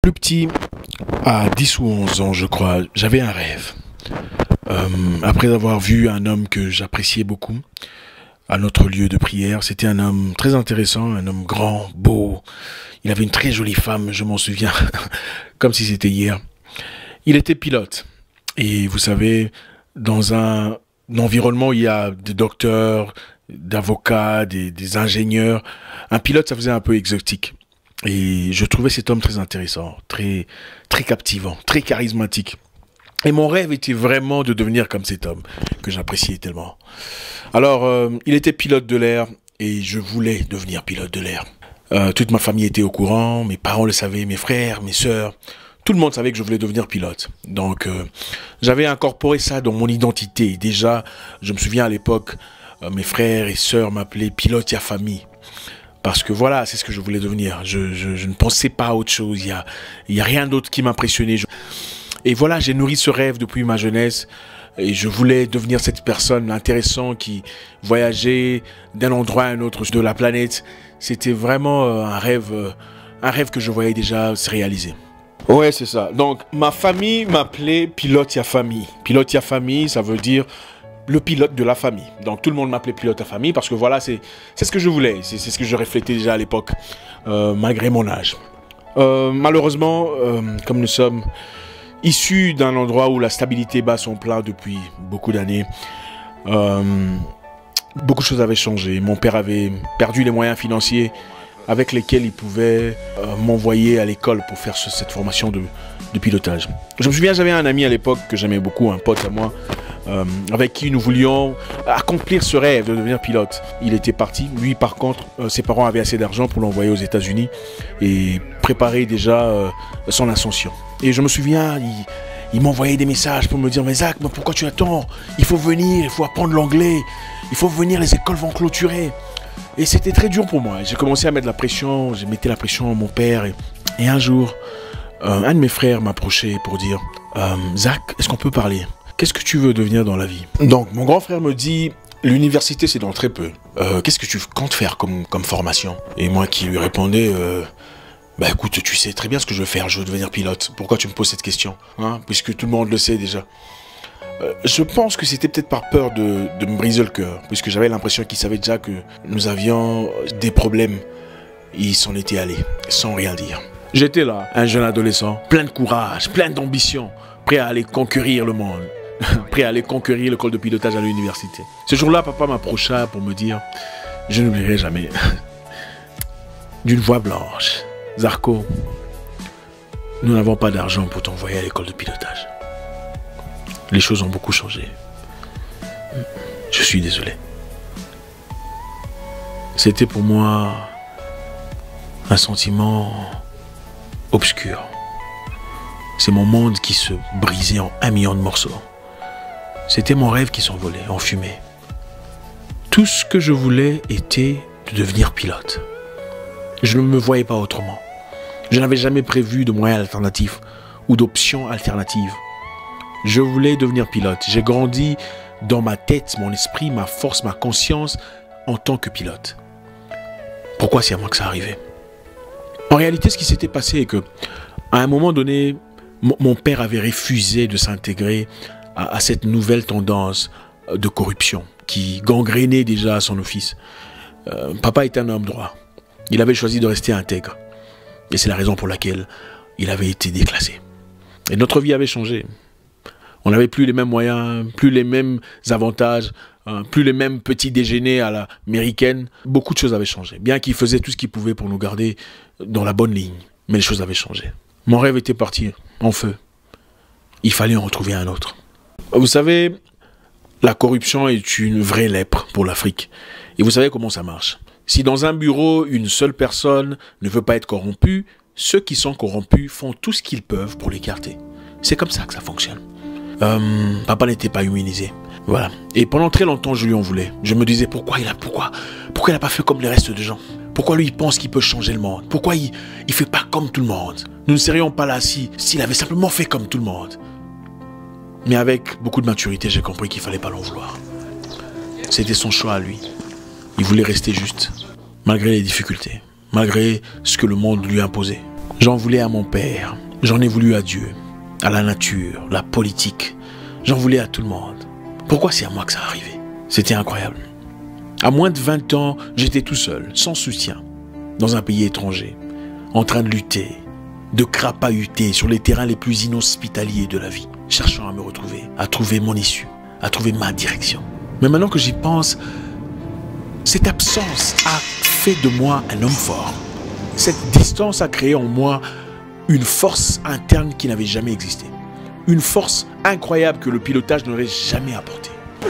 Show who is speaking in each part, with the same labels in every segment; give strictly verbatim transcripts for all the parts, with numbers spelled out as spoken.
Speaker 1: Plus petit, à dix ou onze ans, je crois, j'avais un rêve. Euh, après avoir vu un homme que j'appréciais beaucoup à notre lieu de prière, c'était un homme très intéressant, un homme grand, beau. Il avait une très jolie femme, je m'en souviens, comme si c'était hier. Il était pilote. Et vous savez, dans un, un environnement où il y a des docteurs, d'avocats, des, des ingénieurs, un pilote, ça faisait un peu exotique. Et je trouvais cet homme très intéressant, très, très captivant, très charismatique. Et mon rêve était vraiment de devenir comme cet homme, que j'appréciais tellement. Alors, euh, il était pilote de l'air, et je voulais devenir pilote de l'air. Euh, toute ma famille était au courant, mes parents le savaient, mes frères, mes sœurs. Tout le monde savait que je voulais devenir pilote. Donc, euh, j'avais incorporé ça dans mon identité. Déjà, je me souviens à l'époque, euh, mes frères et sœurs m'appelaient pilote à famille. Parce que voilà, c'est ce que je voulais devenir. Je, je, je ne pensais pas à autre chose. Il n'y a, il y a rien d'autre qui m'impressionnait. Et voilà, j'ai nourri ce rêve depuis ma jeunesse. Et je voulais devenir cette personne intéressante qui voyageait d'un endroit à un autre de la planète. C'était vraiment un rêve, un rêve que je voyais déjà se réaliser. Ouais, c'est ça. Donc, ma famille m'appelait pilote à famille. Pilote à famille, ça veut dire le pilote de la famille. Donc tout le monde m'appelait pilote à famille parce que voilà, c'est ce que je voulais. C'est ce que je reflétais déjà à l'époque, euh, malgré mon âge. Euh, malheureusement, euh, comme nous sommes issus d'un endroit où la stabilité bat son plein depuis beaucoup d'années, euh, beaucoup de choses avaient changé. Mon père avait perdu les moyens financiers avec lesquels il pouvait euh, m'envoyer à l'école pour faire ce, cette formation de, de pilotage. Je me souviens, j'avais un ami à l'époque que j'aimais beaucoup, un pote à moi, Euh, avec qui nous voulions accomplir ce rêve de devenir pilote. Il était parti. Lui, par contre, euh, ses parents avaient assez d'argent pour l'envoyer aux États-Unis et préparer déjà euh, son ascension. Et je me souviens, il, il m'envoyait des messages pour me dire « Mais Zach, mais pourquoi tu attends? Il faut venir, il faut apprendre l'anglais, il faut venir, les écoles vont clôturer. » Et c'était très dur pour moi. J'ai commencé à mettre la pression, j'ai mettais la pression à mon père. Et, et un jour, euh, un de mes frères m'approchait pour dire euh, « Zach, est-ce qu'on peut parler ? Qu'est-ce que tu veux devenir dans la vie ?» Donc, mon grand frère me dit, l'université, c'est dans très peu. Euh, Qu'est-ce que tu comptes faire comme, comme formation? Et moi qui lui répondais, euh, bah écoute, tu sais très bien ce que je veux faire, je veux devenir pilote. Pourquoi tu me poses cette question, hein, puisque tout le monde le sait déjà. Euh, je pense que c'était peut-être par peur de, de me briser le cœur, puisque j'avais l'impression qu'il savait déjà que nous avions des problèmes. Il s'en était allé, sans rien dire. J'étais là, un jeune adolescent, plein de courage, plein d'ambition, prêt à aller conquérir le monde. Prêt à aller conquérir l'école de pilotage à l'université. Ce jour-là, papa m'approcha pour me dire, je n'oublierai jamais, d'une voix blanche, « Zarko, nous n'avons pas d'argent pour t'envoyer à l'école de pilotage. Les choses ont beaucoup changé. Je suis désolé. » C'était pour moi un sentiment obscur. C'est mon monde qui se brisait en un million de morceaux. C'était mon rêve qui s'envolait en fumée. Tout ce que je voulais était de devenir pilote. Je ne me voyais pas autrement. Je n'avais jamais prévu de moyens alternatifs ou d'options alternatives. Je voulais devenir pilote. J'ai grandi dans ma tête, mon esprit, ma force, ma conscience en tant que pilote. Pourquoi c'est à moi que ça arrivait? En réalité, ce qui s'était passé est que, à un moment donné, mon père avait refusé de s'intégrer à, à cette nouvelle tendance de corruption qui gangrénait déjà son office. Euh, papa était un homme droit. Il avait choisi de rester intègre. Et c'est la raison pour laquelle il avait été déclassé. Et notre vie avait changé. On n'avait plus les mêmes moyens, plus les mêmes avantages, hein, plus les mêmes petits déjeuners à l'américaine. Beaucoup de choses avaient changé. Bien qu'il faisait tout ce qu'il pouvait pour nous garder dans la bonne ligne. Mais les choses avaient changé. Mon rêve était parti en feu. Il fallait en retrouver un autre. Vous savez, la corruption est une vraie lèpre pour l'Afrique. Et vous savez comment ça marche. Si dans un bureau, une seule personne ne veut pas être corrompue, ceux qui sont corrompus font tout ce qu'ils peuvent pour l'écarter. C'est comme ça que ça fonctionne. Euh, papa n'était pas immunisé. Voilà. Et pendant très longtemps, je lui en voulais. Je me disais, pourquoi il a, pourquoi, pourquoi il n'a pas fait comme les restes des gens? Pourquoi lui, il pense qu'il peut changer le monde? Pourquoi il ne fait pas comme tout le monde? Nous ne serions pas là si s'il avait simplement fait comme tout le monde. Mais avec beaucoup de maturité, j'ai compris qu'il ne fallait pas l'en vouloir. C'était son choix à lui. Il voulait rester juste, malgré les difficultés, malgré ce que le monde lui imposait. J'en voulais à mon père, j'en ai voulu à Dieu, à la nature, la politique. J'en voulais à tout le monde. Pourquoi c'est à moi que ça arrivait? C'était incroyable. À moins de vingt ans, j'étais tout seul, sans soutien, dans un pays étranger, en train de lutter, de crapahuter sur les terrains les plus inhospitaliers de la vie, cherchant à me retrouver, à trouver mon issue, à trouver ma direction. Mais maintenant que j'y pense, cette absence a fait de moi un homme fort. Cette distance a créé en moi une force interne qui n'avait jamais existé. Une force incroyable que le pilotage n'aurait jamais apportée.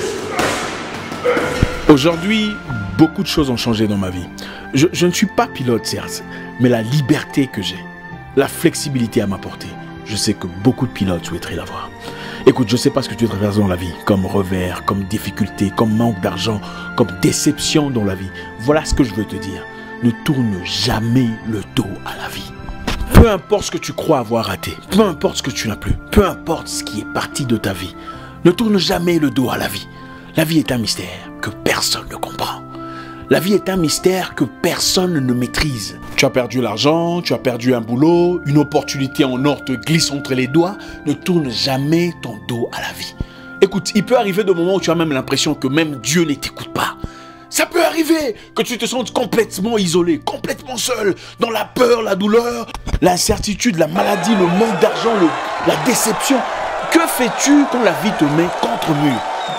Speaker 1: Aujourd'hui, beaucoup de choses ont changé dans ma vie. Je, je ne suis pas pilote, certes, mais la liberté que j'ai, la flexibilité à m'apporter, je sais que beaucoup de pilotes souhaiteraient l'avoir. Écoute, je ne sais pas ce que tu traverses dans la vie, comme revers, comme difficulté, comme manque d'argent, comme déception dans la vie. Voilà ce que je veux te dire. Ne tourne jamais le dos à la vie. Peu importe ce que tu crois avoir raté, peu importe ce que tu n'as plus, peu importe ce qui est parti de ta vie, ne tourne jamais le dos à la vie. La vie est un mystère que personne ne comprend. La vie est un mystère que personne ne maîtrise. Tu as perdu l'argent, tu as perdu un boulot, une opportunité en or te glisse entre les doigts. Ne tourne jamais ton dos à la vie. Écoute, il peut arriver de moments où tu as même l'impression que même Dieu ne t'écoute pas. Ça peut arriver que tu te sentes complètement isolé, complètement seul, dans la peur, la douleur, l'incertitude, la maladie, le manque d'argent, le, la déception. Que fais-tu quand la vie te met contre mur?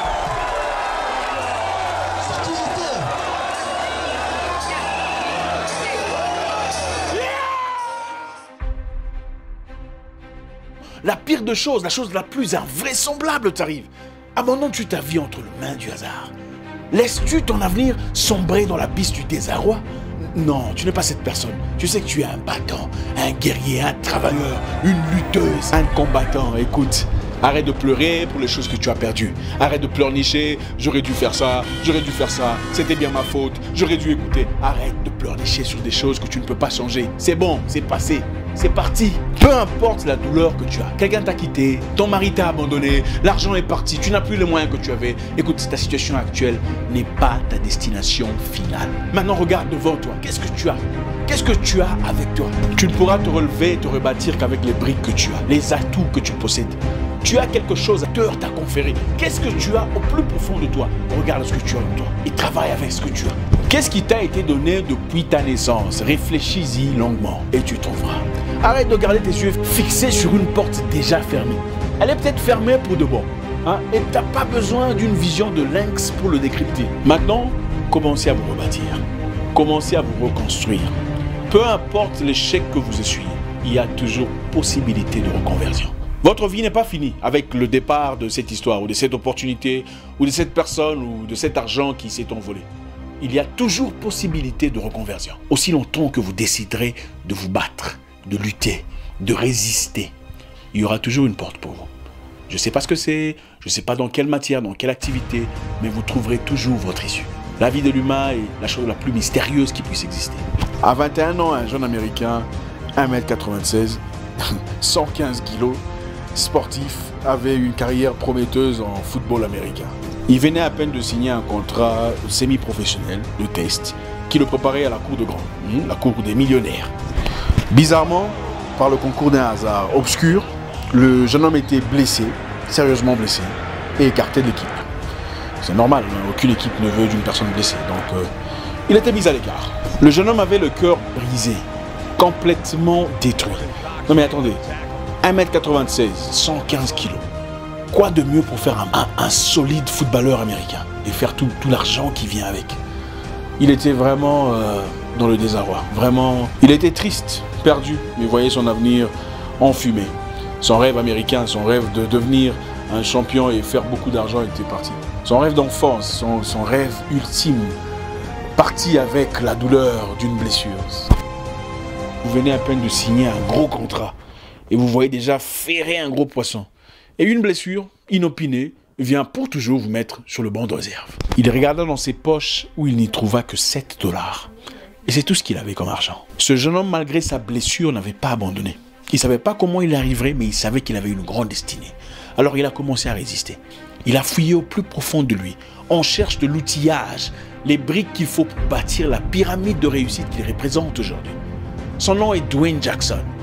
Speaker 1: La pire de choses, la chose la plus invraisemblable t'arrive. Abandonnes-tu ta vie entre les mains du hasard? Laisses-tu ton avenir sombrer dans l'abysse du désarroi? Non, tu n'es pas cette personne. Tu sais que tu es un battant, un guerrier, un travailleur, une lutteuse, un combattant. Écoute, arrête de pleurer pour les choses que tu as perdues. Arrête de pleurnicher, j'aurais dû faire ça, j'aurais dû faire ça, c'était bien ma faute, j'aurais dû écouter. Arrête de pleurnicher sur des choses que tu ne peux pas changer. C'est bon, c'est passé. C'est parti. Peu importe la douleur que tu as. Quelqu'un t'a quitté, ton mari t'a abandonné, l'argent est parti, tu n'as plus les moyens que tu avais. Écoute, ta situation actuelle n'est pas ta destination finale. Maintenant, regarde devant toi. Qu'est-ce que tu as? Qu'est-ce que tu as avec toi? Tu ne pourras te relever et te rebâtir qu'avec les briques que tu as, les atouts que tu possèdes. Tu as quelque chose à cœur t'a conféré. Qu'est-ce que tu as au plus profond de toi? Regarde ce que tu as en toi et travaille avec ce que tu as. Qu'est-ce qui t'a été donné depuis ta naissance? Réfléchis-y longuement et tu trouveras. Arrête de garder tes yeux fixés sur une porte déjà fermée. Elle est peut-être fermée pour de bon. Hein? Et tu n'as pas besoin d'une vision de lynx pour le décrypter. Maintenant, commencez à vous rebâtir. Commencez à vous reconstruire. Peu importe l'échec que vous essuyez, il y a toujours possibilité de reconversion. Votre vie n'est pas finie avec le départ de cette histoire ou de cette opportunité ou de cette personne ou de cet argent qui s'est envolé. Il y a toujours possibilité de reconversion. Aussi longtemps que vous déciderez de vous battre, de lutter, de résister, il y aura toujours une porte pour vous. Je ne sais pas ce que c'est, je ne sais pas dans quelle matière, dans quelle activité, mais vous trouverez toujours votre issue. La vie de l'humain est la chose la plus mystérieuse qui puisse exister. À vingt et un ans, un jeune Américain, un mètre quatre-vingt-seize, cent quinze kilos, sportif, avait une carrière prometteuse en football américain. Il venait à peine de signer un contrat semi-professionnel de test qui le préparait à la cour de grand, la cour des millionnaires. Bizarrement, par le concours d'un hasard obscur, le jeune homme était blessé, sérieusement blessé, et écarté de l'équipe. C'est normal, hein, aucune équipe ne veut d'une personne blessée, donc euh, il était mis à l'écart. Le jeune homme avait le cœur brisé, complètement détruit. Non mais attendez, un mètre quatre-vingt-seize, cent quinze kilos. Quoi de mieux pour faire un, un, un solide footballeur américain et faire tout, tout l'argent qui vient avec? Il était vraiment euh, dans le désarroi, vraiment. Il était triste, perdu, mais voyait son avenir enfumé. Son rêve américain, son rêve de devenir un champion et faire beaucoup d'argent était parti. Son rêve d'enfance, son, son rêve ultime, parti avec la douleur d'une blessure. Vous venez à peine de signer un gros contrat et vous voyez déjà ferrer un gros poisson. Et une blessure inopinée vient pour toujours vous mettre sur le banc de réserve. Il regarda dans ses poches où il n'y trouva que sept dollars. Et c'est tout ce qu'il avait comme argent. Ce jeune homme, malgré sa blessure, n'avait pas abandonné. Il ne savait pas comment il arriverait, mais il savait qu'il avait une grande destinée. Alors il a commencé à résister. Il a fouillé au plus profond de lui. On cherche de l'outillage, les briques qu'il faut pour bâtir la pyramide de réussite qu'il représente aujourd'hui. Son nom est Dwayne Jackson.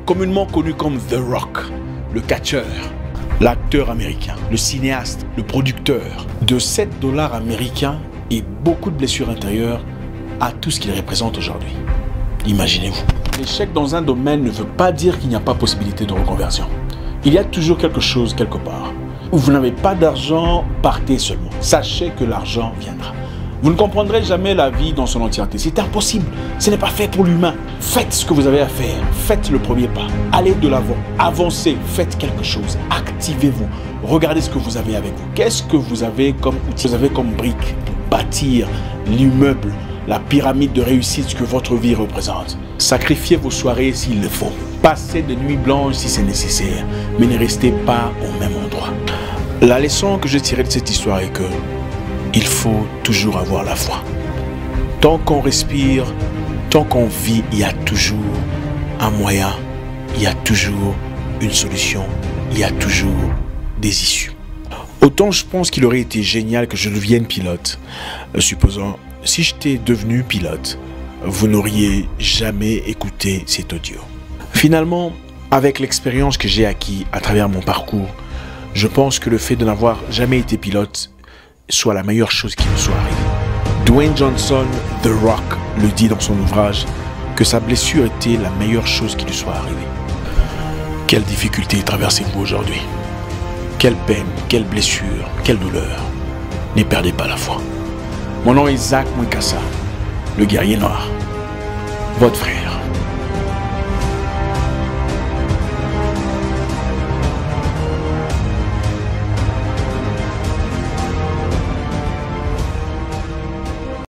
Speaker 1: communément connu comme The Rock, le catcheur, l'acteur américain, le cinéaste, le producteur, de sept dollars américains et beaucoup de blessures intérieures à tout ce qu'il représente aujourd'hui. Imaginez-vous. L'échec dans un domaine ne veut pas dire qu'il n'y a pas possibilité de reconversion. Il y a toujours quelque chose quelque part. Où vous n'avez pas d'argent, partez seulement. Sachez que l'argent viendra. Vous ne comprendrez jamais la vie dans son entièreté. C'est impossible. Ce n'est pas fait pour l'humain. Faites ce que vous avez à faire. Faites le premier pas. Allez de l'avant. Avancez. Faites quelque chose. Activez-vous. Regardez ce que vous avez avec vous. Qu'est-ce que vous avez comme outil? Vous avez comme brique pour bâtir l'immeuble, la pyramide de réussite que votre vie représente. Sacrifiez vos soirées s'il le faut. Passez de nuits blanches si c'est nécessaire. Mais ne restez pas au même endroit. La leçon que je tirais de cette histoire est que il faut toujours avoir la foi. Tant qu'on respire, tant qu'on vit, il y a toujours un moyen, il y a toujours une solution, il y a toujours des issues. Autant je pense qu'il aurait été génial que je devienne pilote. Supposons, si j'étais devenu pilote, vous n'auriez jamais écouté cet audio. Finalement, avec l'expérience que j'ai acquis à travers mon parcours, je pense que le fait de n'avoir jamais été pilote soit la meilleure chose qui me soit arrivée. Dwayne Johnson, The Rock, le dit dans son ouvrage, que sa blessure était la meilleure chose qui lui soit arrivée. Quelle difficulté traversez-vous aujourd'hui? Quelle peine, quelle blessure, quelle douleur? Ne perdez pas la foi. Mon nom est Zach Mwenkassa, le guerrier noir, votre frère.